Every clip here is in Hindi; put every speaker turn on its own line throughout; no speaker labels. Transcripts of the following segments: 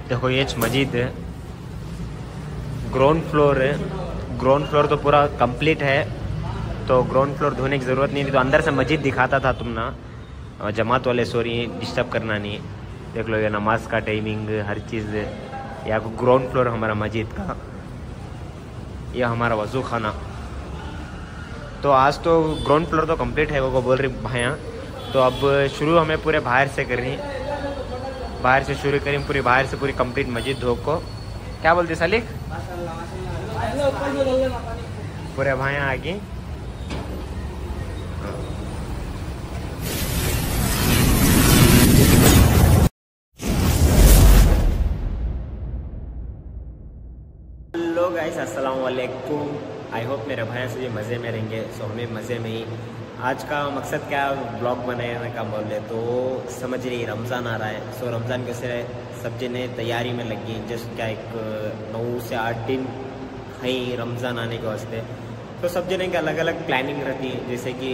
देखो ये मस्जिद है, ग्राउंड फ्लोर है। ग्राउंड फ्लोर तो पूरा कंप्लीट है, तो ग्राउंड फ्लोर धोने की ज़रूरत नहीं थी। तो अंदर से मस्जिद दिखाता था तुम ना, जमात वाले सॉरी डिस्टर्ब करना नहीं। देख लो ये नमाज का टाइमिंग हर चीज़। या ग्राउंड फ्लोर हमारा मस्जिद का, यह हमारा वज़ू खाना। तो आज तो ग्राउंड फ्लोर तो कंप्लीट है, वो बोल रही भाइयाँ। तो अब शुरू हमें पूरे बाहर से करनी, बाहर से शुरू करें, पूरी बाहर से पूरी कंप्लीट मस्जिद धो को। क्या बोलते सलीक? पूरे भाइयाँ आगे। हेलो गाइस, अस्सलाम वालेकुम। आई होप मेरे भाई से ये मज़े में रहेंगे, सो हमें मज़े में ही। आज का मकसद क्या ब्लॉग बनाने का बोले तो समझ रही, रमज़ान आ रहा है। सो रमज़ान कैसे सब जने तैयारी में लगी। जस्ट क्या एक 9 से 8 दिन है रमज़ान आने के वास्ते। तो सब जने की अलग अलग प्लानिंग रहती है। जैसे कि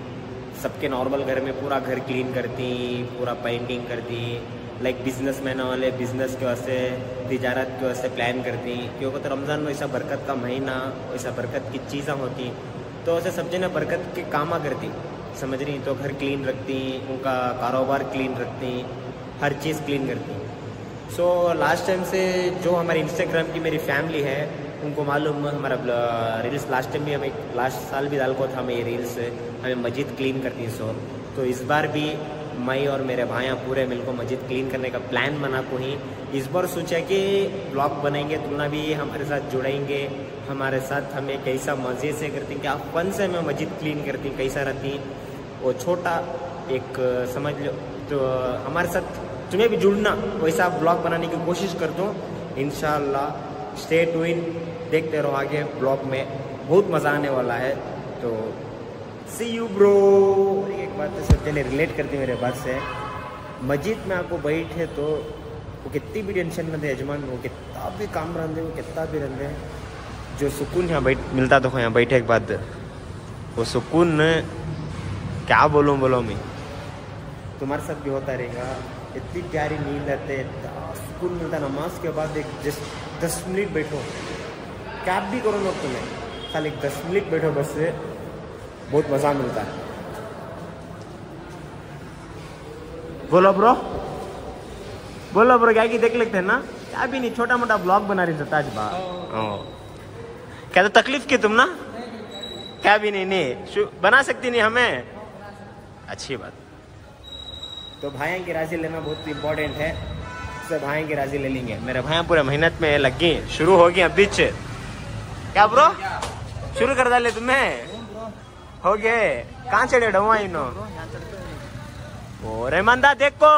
सबके नॉर्मल घर में पूरा घर क्लीन करती, पूरा पेंटिंग करती, लाइक बिजनेसमैन वाले बिजनेस के वास्ते, तिजारत के वास्ते प्लान करती। क्योंकि तो रमज़ान में ऐसा बरकत का महीना, वैसा बरकत की चीज़ें होती, तो ऐसे सब जने बरकत के काम करती, समझ रही। तो घर क्लीन रखती, उनका कारोबार क्लीन रखती, हर चीज़ क्लीन करती। सो लास्ट टाइम से जो हमारे इंस्टाग्राम की मेरी फैमिली है उनको मालूम, हमारा रील्स लास्ट टाइम भी हमें, लास्ट साल भी डाल को था हमें ये रील्स, हमें मस्जिद क्लीन करती। सो तो इस बार भी मैं और मेरे भाइयाँ पूरे मिलकर मस्जिद क्लीन करने का प्लान बना को ही इस बार सोचा कि ब्लॉग बनाएंगे, तुमने भी हमारे साथ जुड़ेंगे, हमारे साथ हमें कैसा मज़े से करती, क्या फन से हमें मस्जिद क्लीन करती, कैसा रहती वो छोटा एक समझ लो। तो हमारे साथ तुम्हें भी जुड़ना, वैसा ब्लॉग बनाने की कोशिश करता हूँ इंशाल्लाह। स्टे ट्यून, देखते रहो आगे ब्लॉग में, बहुत मज़ा आने वाला है। तो सी यू ब्रो। एक बात तो सब जने रिलेट करती मेरे बात से, मस्जिद में आपको बैठे तो वो कितनी भी टेंशन में थे यजमान, वो कितना भी काम रंधे, वो कितना भी रंधे, जो सुकून यहाँ मिलता तो यहाँ बैठे के बाद, वो सुकून क्या बोलो मैं, तुम्हारे साथ भी होता रहेगा। इतनी प्यारी नींद आते, सुकून मिलता। नमाज के बाद एक जस्ट 10 मिनट बैठो, क्या भी करो ना तुम्हें, खाली 10 मिनट बैठो बस, से बहुत मज़ा मिलता है। बोलो ब्रो, बोलो ब्रो, क्या की देख लेते हैं ना, क्या भी नहीं, छोटा मोटा ब्लॉग बना रही था आज बात। क्या तो तकलीफ की तुम ना, क्या भी नहीं बना सकती नहीं हमें, अच्छी बात। तो भाइयों की राजी लेना बहुत इम्पोर्टेंट है, इससे भाइयों की राजी ले लेंगे। मेरे भाइयाँ पूरे मेहनत में लग गई, शुरू हो गई अभी। क्या ब्रो शुरू कर डाले तुम्हें, हो गए? कहाँ चढ़े डवा इनो? ओ रहमानदा देखो,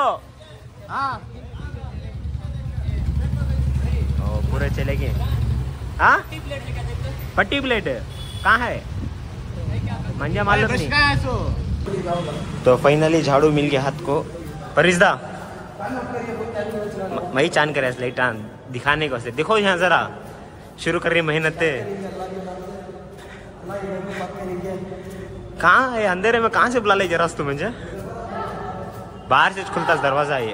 ओ पूरे चले गए। हाँ फटी प्लेट कहाँ है, मंजा मालूम नहीं। तो फाइनली झाड़ू मिल गया हाथ को। परिजदा मैं ही चांद करे लाइट दिखाने को से, देखो यहाँ जरा शुरू कर रही मेहनत। कहाँ है अंधेरे में, कहाँ से बुला ले जरा तू मुझे, बाहर से खुलता दरवाजा ये।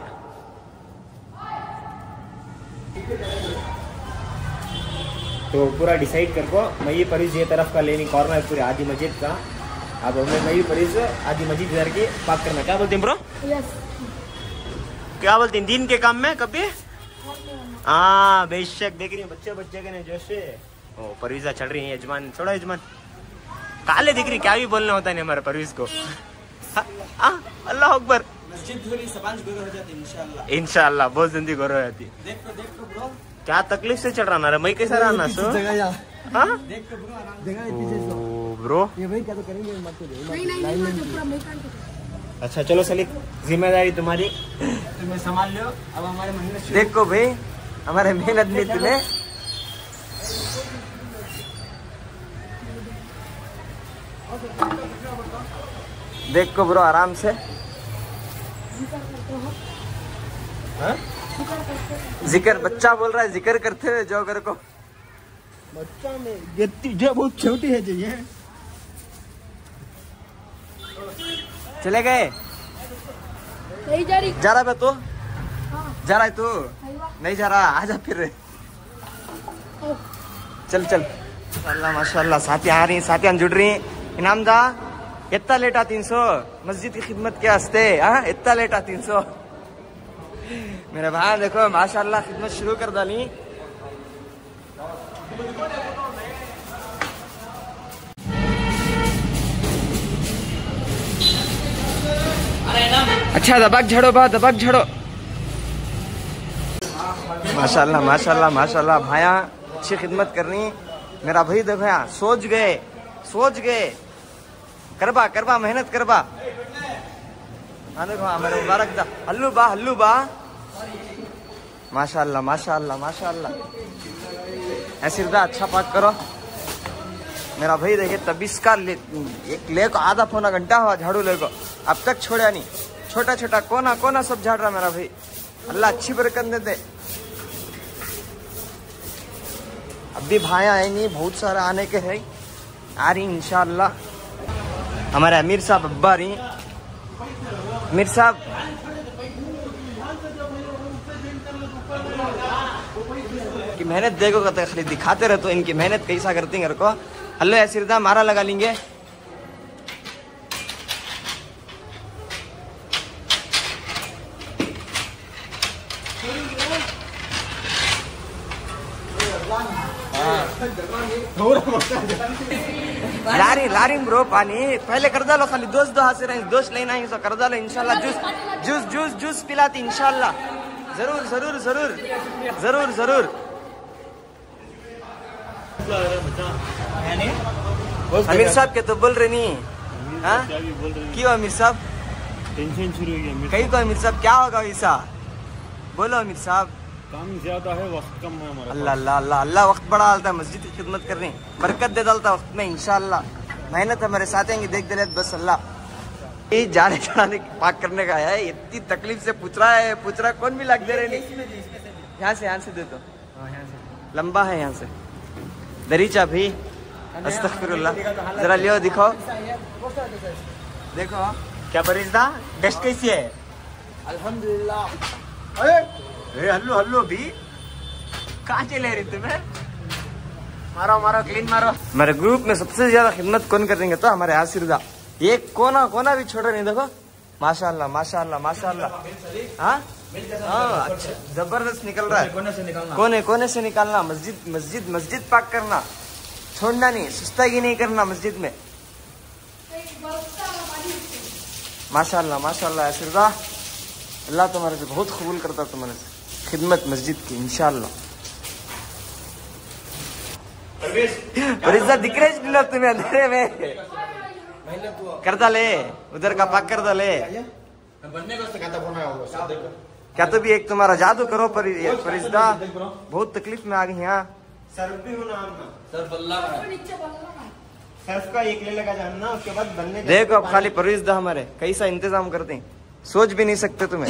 तो पूरा डिसाइड कर को मई परिज ये तरफ का लेनी कॉर्नर पूरी आदि मस्जिद का। अब हमें मई परिज आदि मस्जिद इधर की पाक करना। क्या बोलते हैं ब्रो? यस। क्या बोलते हैं दिन के काम में कभी? हाँ बेशक, देख रही है बच्चे के जैसे। ओ परवीजा चढ़ रही है, यजमान छोड़ो, यजमान काले दिख रही, क्या भी बोलना होता है हमारे परवीज को। अल्लाह अकबर, इंशाल्लाह बहुत जल्दी गोरो जाती। क्या तकलीफ से चढ़ रहा ना, मैं कैसा रहना सो? ब्रो अच्छा चलो सलीक, जिम्मेदारी तुम्हारी, तुम्हें संभाल लो। अब हमारे मेहनत देखो भाई, हमारे मेहनत में तुम्हें देखो ब्रो, आराम से। जिक्र बच्चा बोल रहा है, जिक्र करते हुए जो कर को बच्चा में जो बहुत छोटी है, जो ये चले गए जा रहा है तू, जा रहा है तू। नहीं जा रहा, आजा फिर। चल चल। माशाल्लाह माशाल्लाह, साथियां आ रही, साथियां जुड़ रही। इनाम दा इतना लेटा 300 मस्जिद की खिदमत के वास्ते। हाँ, इतना लेटा 300। मेरे भाई देखो माशाल्लाह खिदमत शुरू कर डाली। अच्छा दबक झड़ो बा, दबक झड़ो। माशाल्लाह माशाल्लाह माशाल्लाह, भाया अच्छी खिदमत करनी। मेरा भाई देखो यहाँ सोच गए करबा करबा, मेहनत करबा। हाँ देखो हमारे मुबारक दा हल्लू बा। माशाल्लाह माशाल्लाह माशाल्लाह, ऐसे अच्छा पाक करो। मेरा भाई देखे तब इसका एक ले को आधा पौना घंटा हुआ झाड़ू ले को, अब तक छोड़ा नहीं। छोटा छोटा कोना सब झाड़ रहा मेरा भाई। अल्लाह अच्छी बरकत दे दे। अब भी भाया है नहीं, बहुत सारा आने के है, आ रही इंशाअल्लाह। हमारे अमीर साहब अब्बा रही। अमीर साहब की मेहनत देखो कहते खाली दिखाते रहे तो इनकी मेहनत कैसा करती घर को। हल्लो ऐसिरदा मारा लगा लेंगे। लारी ब्रो पानी पहले कर डालो, खाली दोस्त दो हाथ से रहे, दोस्त लेना ही तो कर डालो इंशाल्लाह। जूस पिलाती इंशाल्लाह। जरूर। अमीर साहब के तो बोल रहे नहीं। हाँ क्यों अमीर साहब
टेंशन शुरू हो गया
कहीं को? अमीर साहब क्या होगा वैसा? बोलो अमीर साहब।
काम ज्यादा है, वक्त कम है हमारा।
अल्लाह वक्त बड़ा डालता है, मस्जिद की खिदमत करने बरकत दे डालता वक्त में इंशाल्लाह। मेहनत हमारे साथ आएंगे, देख दे बस अल्लाह। ये जाने चढ़ाने पाक करने का है, इतनी तकलीफ से पूछ रहा है कौन भी लाग दे रहे नहीं। यहाँ से दे दो, लंबा है यहाँ से दरीचा भी। अस्तगफिरुल्लाह, जरा लियो दिखाओ। देखो क्या परिस्ता बेस्ट कैसी है? अल्हम्दुलिल्लाह। हल्लो भी कहाँ चले रही तुम्हें? मारो क्लीन मारो। हमारे ग्रुप में सबसे ज्यादा खिदमत कौन करेंगे तो हमारे आशीर्दा। ये कोना भी छोड़ नहीं। देखो माशाल्लाह हाँ अच्छा जबरदस्त निकल रहा है। कोने से निकालना। मस्जिद पाक करना, छोड़ना नहीं, सुस्तागी नहीं करना मस्जिद में। माशाल्लाह आशीर्दा, अल्लाह तुम्हारे से बहुत कबूल करता तुम्हारे से खिदमत मस्जिद की इंशाल्लाह। परिज्जा दिख रहे ना तुम्हें अंधेरे में? कर डाले उधर का पाक कर डाले। क्या तो भी एक तुम्हारा जादू करो परिज्दा, बहुत तकलीफ में आ गई यहाँ। सर्फ भी होना सर्फ का एक ले लगा जानना, उसके बाद बनने। देखो अब खाली परिज्दा हमारे कैसा इंतजाम करते हैं, सोच भी नहीं सकते तुम्हें।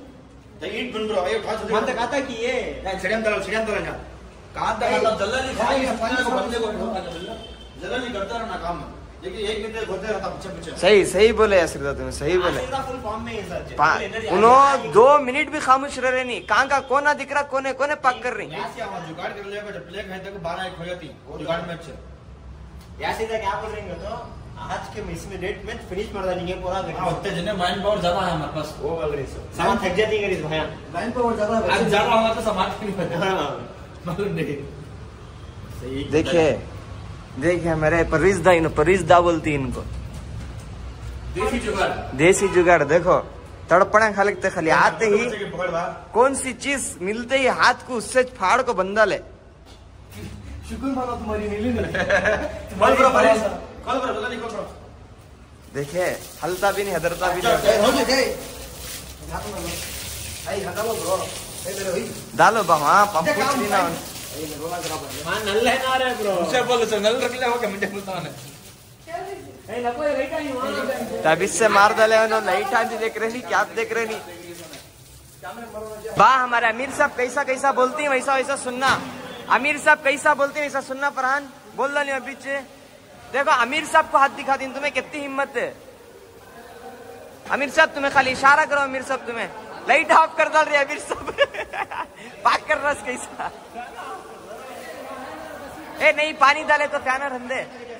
सही बोले यासिर, तुम्हें सही बोले। उन्होंने 2 मिनट भी खामोश रहे नहीं। कहाँ का कोना दिख रहा, कोने पाक कर रही। क्या बोल रहे तो आज के इसमें डेट में फिनिश कर देंगे पूरा।
माइंड पावर ज्यादा है हमारे पास, वो बोल रही
सामान थक जाती है भैया। माइंड पावर
ज्यादा होगा तो सामान मालूम नहीं।
देखिए मेरे परिज्दा बोलती इनको, देसी जुगाड़। देखो तड़पड़ा खाली खाली आते ही कौन सी चीज मिलते ही हाथ को उससे फाड़ को बंदा ले। शुक्र मानो तुम्हारी देखिए हलता भी नहीं, हदरता भी नहीं। डालो बाबा पंप तब इससे मार डाले लाइट आती देख रहे नहीं, क्या देख रहे नहीं। बा हमारे अमीर साहब कैसा बोलती है वैसा सुनना। अमीर साहब कैसा बोलते हैं वैसा सुनना। फरहान बोल रहा नहीं पीछे। देखो अमीर साहब को हाथ दिखा दी तुम्हें कितनी हिम्मत है। अमीर साहब तुम्हें खाली इशारा करो। अमीर साहब तुम्हें लाइट ऑफ कर डाल रहे अमीर सब पाक कर रहा कैसा। ए नहीं पानी डाले तो फैन रंदे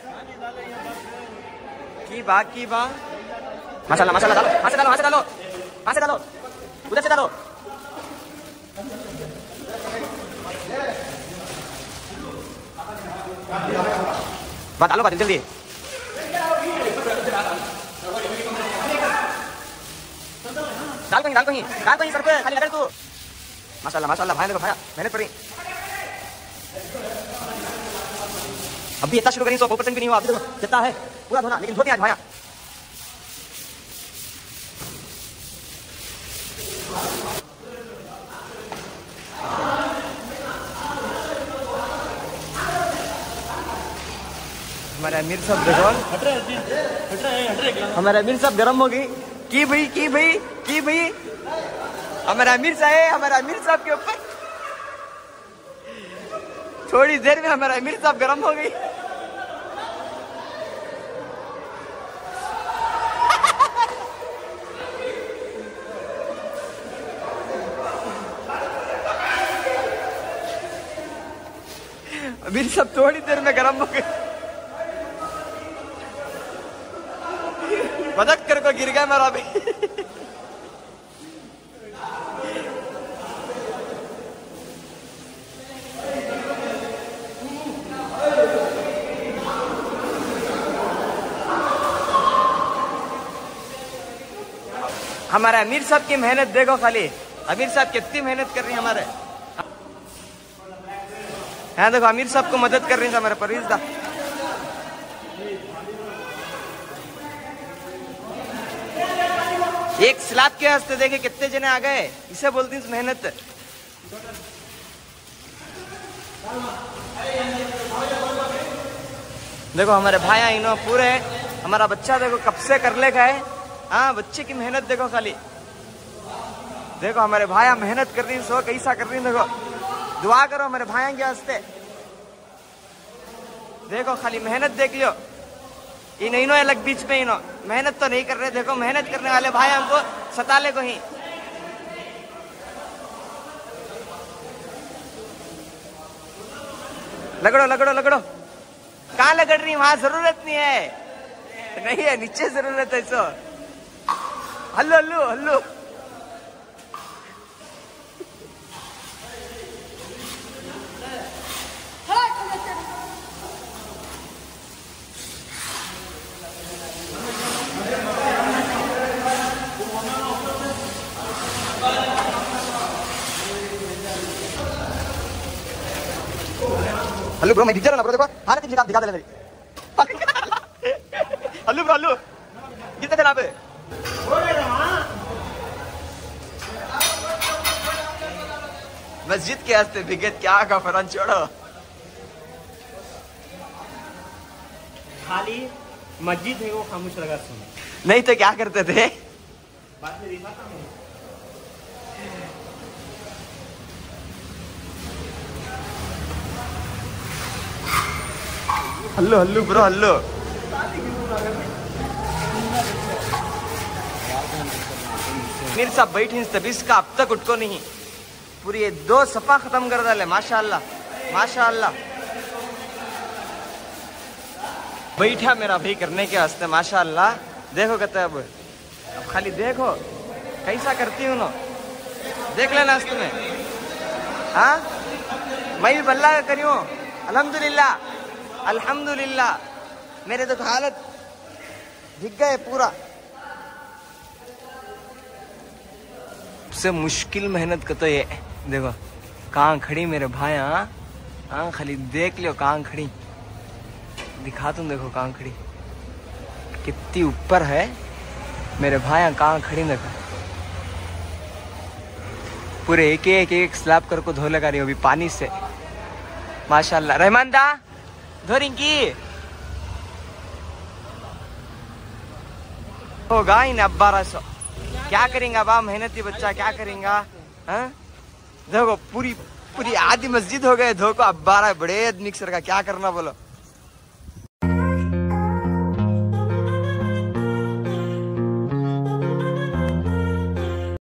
की बा मसाला मसाला डालो वहां से डालो वहां से डालो वहां से डालो उधर से डालो। बात डालो बात जल्दी डाल कहीं सर पे खाली लगा तू। माशाल्लाह माशाल्लाह भाई देखो भाया मेहनत करी। अभी इतना शुरू करी 100% भी नहीं हुआ अभी देखो कितना है पूरा धोना लेकिन धोते आज भाया। हमारे अमीर साहब देखो हमारे अमीर साहब गर्म हो गई की भाई हमारा अमीर साहब के ऊपर थोड़ी देर में हमारा अमीर साहब गर्म हो गई। अमीर साहब थोड़ी देर में गर्म हो गए। बदक कर को गिर गया मेरा भी। हमारे अमीर साहब की मेहनत देखो खाली अमीर साहब कितनी मेहनत कर रही है हमारे यहाँ देखो अमीर साहब को मदद कर रही है हमारे परवीज दा। एक स्लैब के वास्ते देखे कितने जने आ गए इसे बोलती हूँ मेहनत। देखो हमारे भाई इन्हों पूरे हमारा बच्चा देखो कब से कर ले गए। हाँ बच्चे की मेहनत देखो खाली देखो हमारे भाया मेहनत कर रही सो कैसा कर रही देखो। दुआ करो हमारे भाई के वास्ते देखो खाली मेहनत देख लियो। इन इनो अलग बीच में इनो मेहनत तो नहीं कर रहे देखो मेहनत करने वाले भाई हमको सताले को ही। लगड़ो कहाँ लगड़ रही वहां जरूरत नहीं है नीचे जरूरत है सो। हल्लो ब्रो मैं दिख जा रहा ना ब्रो देखो हाँ दिखा दे मेरी हल्लू कितने दिन आप मस्जिद के हस्ते बिगत क्या का फरन छोड़ो
खाली मस्जिद है वो खामोश लगा सुनो
नहीं तो क्या करते थे।
बाद में दिखाता हूँ।
हल्लो ब्रो हल्लो मीर साहब बैठी तबीस का अब तक उठको नहीं पूरी ये 2 सफा खत्म कर डाले माशाल्लाह बैठा मेरा भाई करने के वास्ते माशाल्लाह। देखो कहते अब खाली देखो कैसा करती हूँ देख लेना तुम्हें। हाँ मैं भी बल्ला करी हूँ अल्हम्दुलिल्लाह मेरे तो हालत दिख गए पूरा। सबसे मुश्किल मेहनत का तो ये देखो कहाँ खड़ी मेरे भाई। हाँ खाली देख लियो कहाँ खड़ी दिखा तुम देखो कहाँ खड़ी कितनी ऊपर है मेरे भाई कहाँ खड़ी देखो पूरे एक स्लैब कर को धो लगा रही हो अभी पानी से माशाल्लाह। रहमान दा धो रिंकी होगा इन 1200 क्या करेंगे बा मेहनती बच्चा क्या करेंगा। हाँ देखो पूरी आधी मस्जिद हो गए धो को अब 12 बड़े मिक्सर का क्या करना बोलो।